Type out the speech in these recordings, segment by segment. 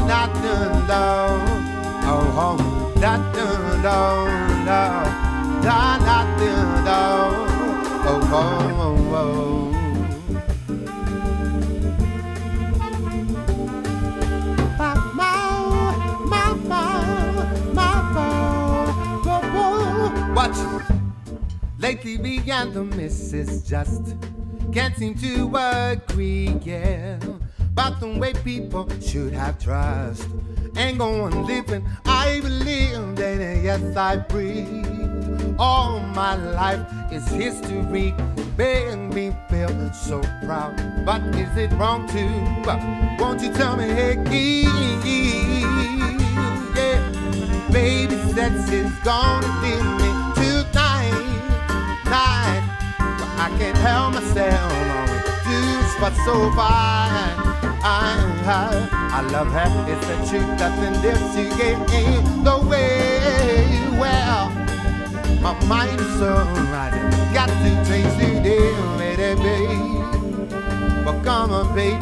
not done, oh, not done, not done, oh, Watch it. Lately me and the missus just can't seem to agree, yeah, about the way people should have trust. Ain't going living, I believe that yes I breathe. All my life is history, making me feel so proud. But is it wrong to, won't you tell me, hey, yeah, baby says she's gonna leave me tonight. I can't help myself, dudes, but so fine. I love her, it's the truth, nothing this she gave the way. Well, my mind is so right, got to change today, lady, babe. But come on, babe,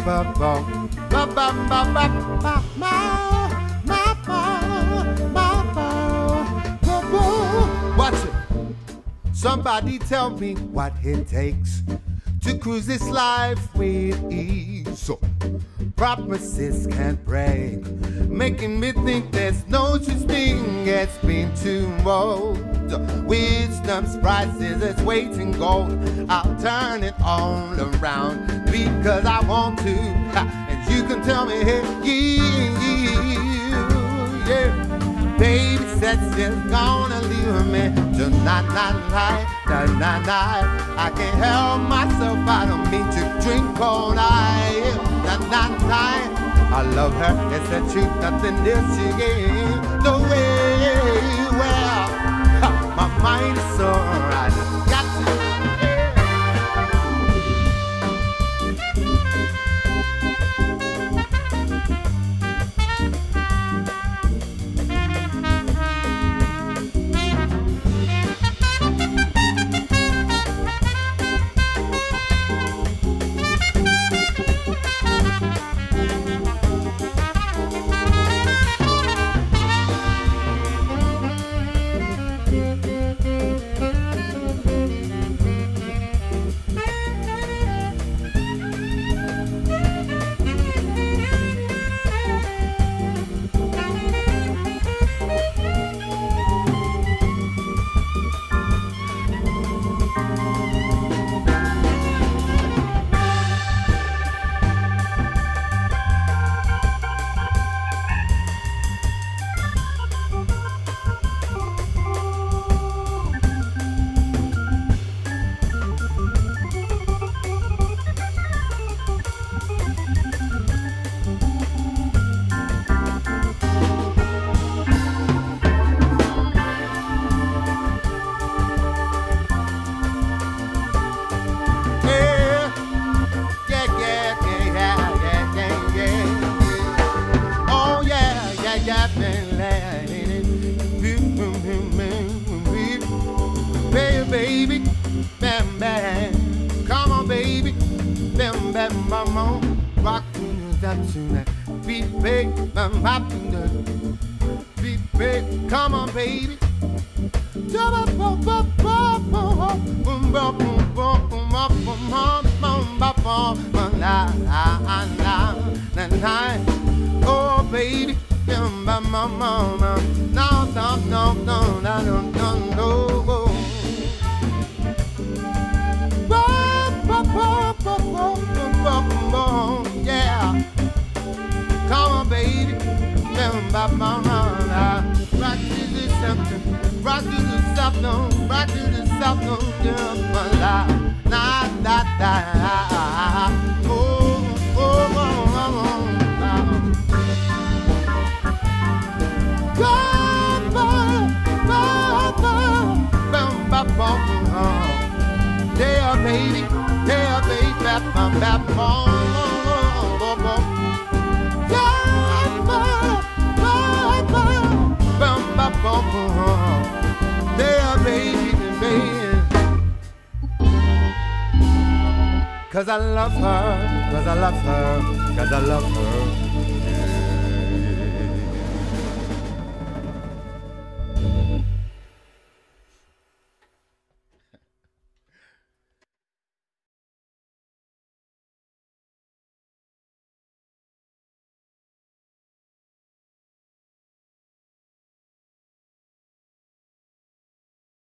watch it. Somebody tell me what it takes to cruise this life with ease. So promises can't break, making me think there's no such thing as being too old. Wisdom's prices is waiting gold. I'll turn it all around because I want to. And you can tell me, hey, yeah, baby said she's gonna leave me tonight, night. I can't help myself, I don't mean to drink all night. Night. I love her, it's the truth, nothing else she gave the way. Well, my mind is so right, got to. Baby, bam, bam, come on, baby, bam, bam, mama, rock to that tonight, beat, big, bam, bam, beat, big, come on, baby, oh, baby, bam, bam, mama, no, yeah, come on, baby, rock to the something, rock to the something, rock to the something, yeah, baby, cause I love her, cause I love her, cause I love her.